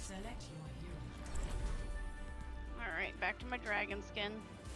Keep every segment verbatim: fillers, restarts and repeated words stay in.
Select your hero. Alright, back to my dragon skin.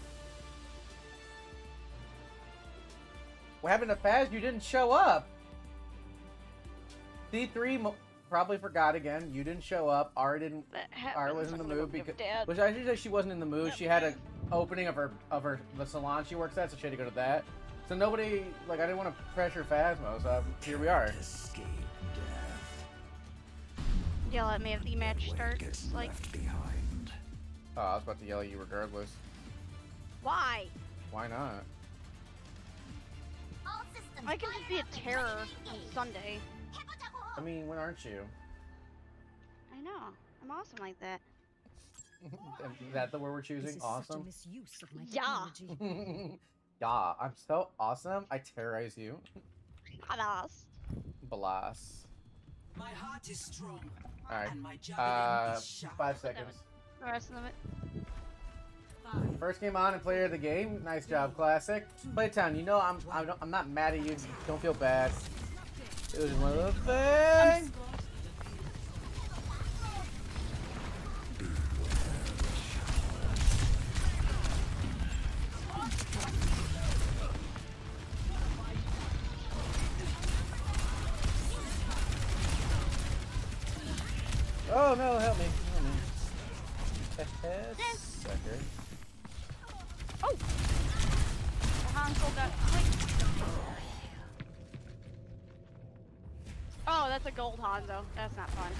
What happened to Faz? You didn't show up. C three mo probably forgot again. You didn't show up. Ara didn't. Ara was in the mood because. Which I should say she wasn't in the mood. She had an opening of her of her the salon she works at, so she had to go to that. So nobody like I didn't want to pressure Phasmo, so here we are. Escape death. Yell at me if the match starts. Like. Left behind. Oh, I was about to yell at you regardless. Why? Why not? I can just be a terror on Sunday. I mean, when aren't you? I know. I'm awesome like that. Is that the word we're choosing? Awesome? Misuse of my Yeah. technology. Yeah, I'm so awesome. I terrorize you. Badass. Blast. My heart is strong. Alright. And my javelin Uh, is sharp. five seconds. The rest of it. Five. First game on and player of the game. Nice job, Classic. Playtime, you know I'm I'm, I'm not mad at you. Don't feel bad. It was one of the things. Oh no, help me. Help me. Sucker. Oh! The Hansel got clicked. Oh, that's a gold Hanzo. That's not fun.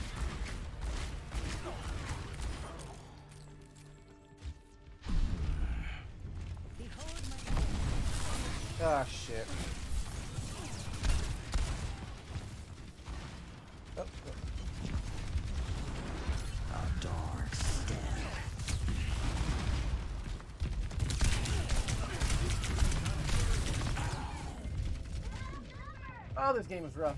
Ah, shit. Oh, oh. A dark step. Oh, this game is rough.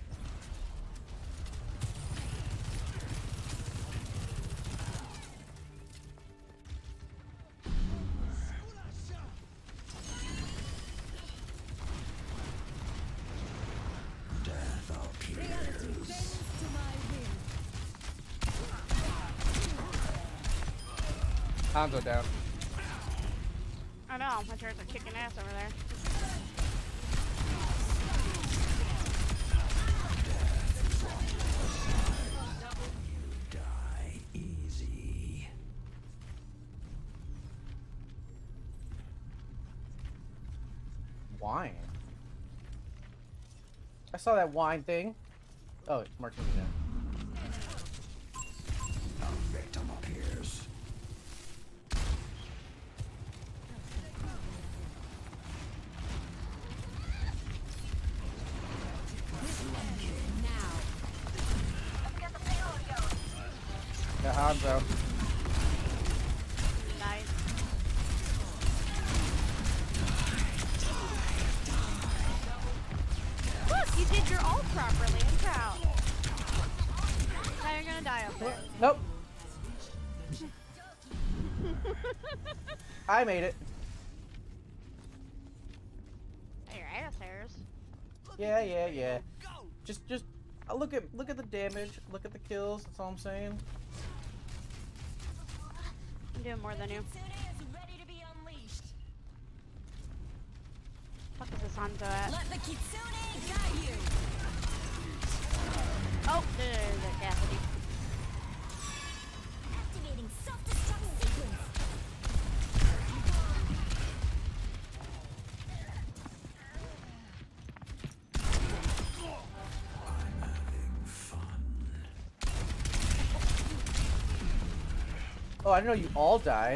Death appears. Hanzo down. I know, my turrets are kicking ass over there. Die easy. Wine. I saw that wine thing. Oh, it's Martina. A victim appears. Yeah, Hanzo. Nice. Look, you did your ult properly. I'm proud. Now you're gonna die up there. Nope. I made it. Hey, your ass hairs. Yeah, yeah, yeah. Just, just uh, look at, look at the damage. Look at the kills. That's all I'm saying. I'm doing more than you. Fuck is this Hanzo at? Let the Kitsune guide you. Oh, there's a Cassidy. Activating self-destruct sequence. I'm having fun. Oh, I didn't know you all died.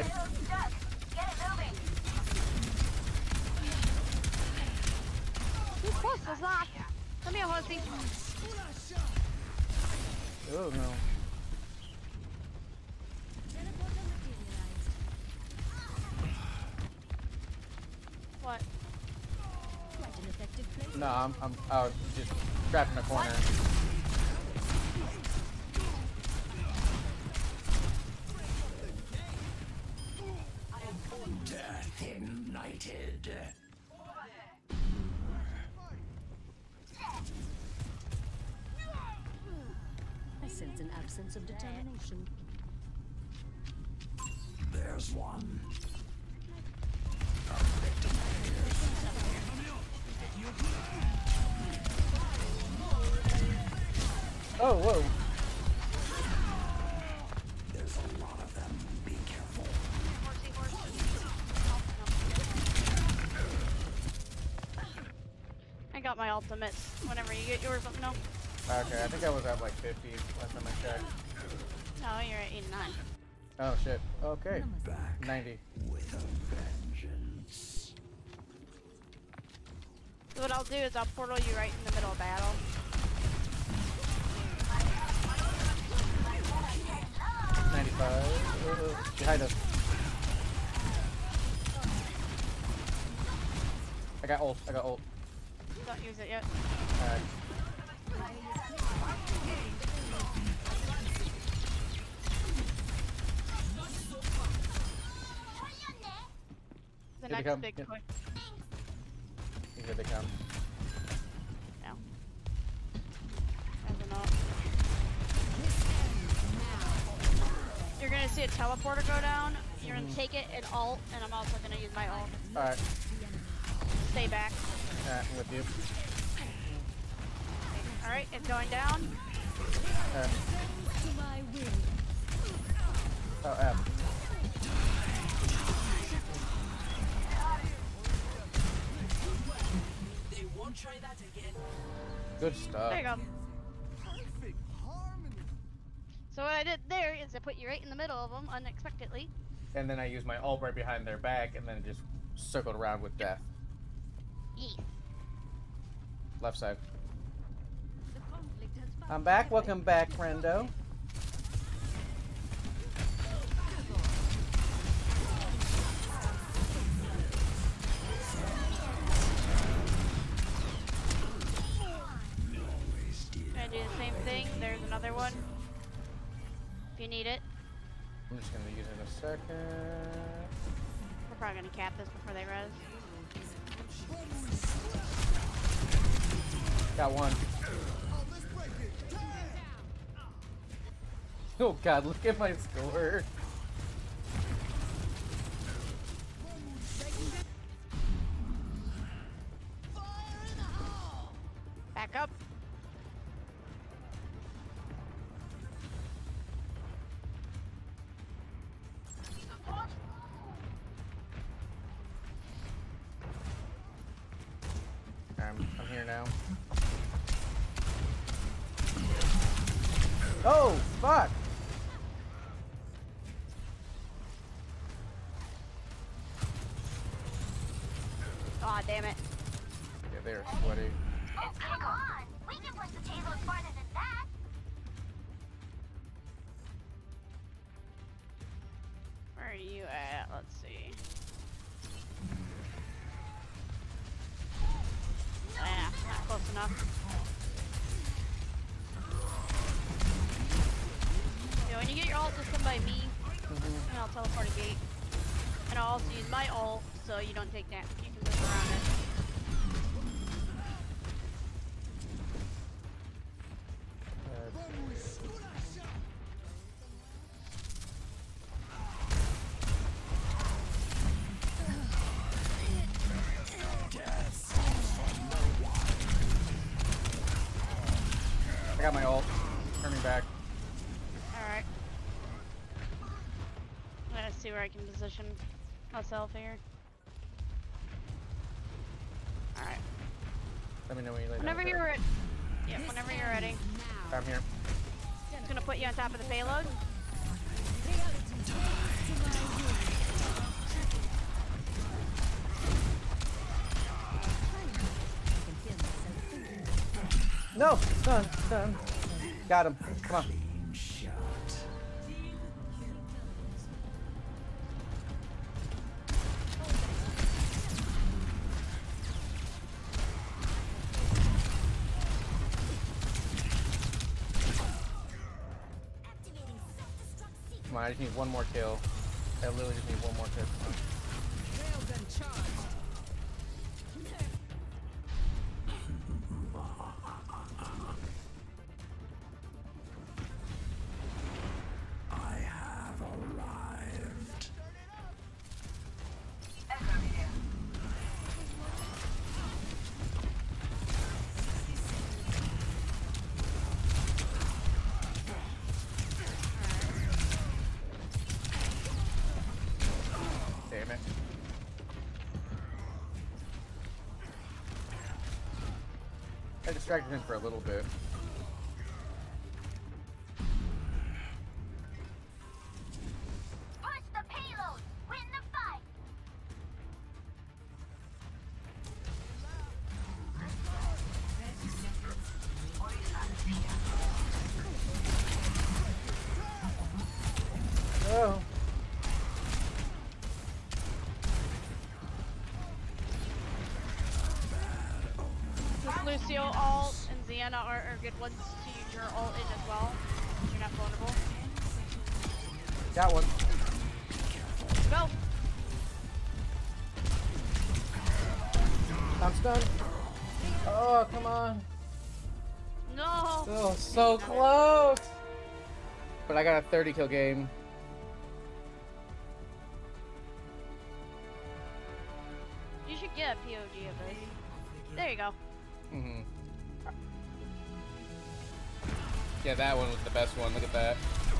Who's close was that? Come here, horsey. Oh no. What? No, I'm, I'm, I was just trapped in a corner. Death ignited. I sense an absence of determination. There's one. A victim appears. Oh, whoa. There's a lot of them. Be careful. Horsey, horsey. I got my ultimates. Whenever you get yours, let me know. Okay, I think I was at like fifty last time I checked. No, you're at eighty-nine. Oh shit. Okay. Back ninety. with a vengeance. So what I'll do is I'll portal you right in the middle of battle. ninety-five. Uh, behind us. I got ult. I got ult. Don't use it yet. Alright. The Here they next come. big Here. push. Here they come. No. As enough. You're gonna see a teleporter go down. You're gonna take it and ult, and I'm also gonna use my ult. Alright. Stay back. Alright, I'm with you. Alright, it's going down. Alright. Oh, F. They won't try that again. Good stuff. There you go. So what I did there is I put you right in the middle of them unexpectedly. And then I used my ult right behind their back, and then it just circled around with death. Yeah. Left side. I'm back. Welcome back, friendo. Gonna do the same thing. There's another one. If you need it. I'm just gonna use it in a second. We're probably gonna cap this before they res. Got one. Oh god, look at my score. Back up. I'm, I'm here now. Oh, fuck! Aw, damn it. Yeah, they're sweaty. Oh, come on! We can push the payload farther than that! Where are you at? Let's see. Ah, not close enough. Yeah, when you get your ult, just come by me, Mm-hmm. and I'll teleport a gate. And I'll also use my ult, so you don't take damage. You can move around it. I got my ult. Turning back. Alright. Let's see where I can position myself here. Alright. Let me know when you lay down. Whenever okay? you're ready. Yeah, whenever you're ready. I'm here. I'm gonna put you on top of the payload. No! Son! Son! Got him. Come on. Clean shot. Come on, I just need one more kill. I literally just need one more kill. Come on. Railgun charged. I have arrived. damn it. I distracted him for a little bit. Push the payload. Win the fight. Oh. This Lucio ult and Xana are, are good ones to use your ult in as well. You're not vulnerable. Got one. Go! I'm stunned. Oh, come on. No! Oh, so close. But I got a thirty kill game. You should get a P O G of this. There you go. Mm-hmm. Yeah, that one was the best one. Look at that.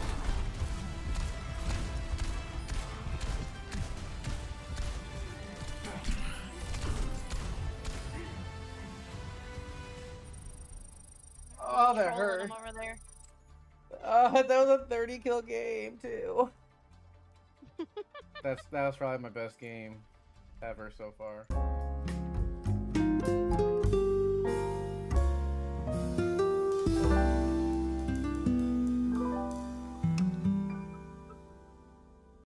Oh, that Trolling hurt. them over there. Oh, that was a thirty kill game too. That's that was probably my best game ever so far.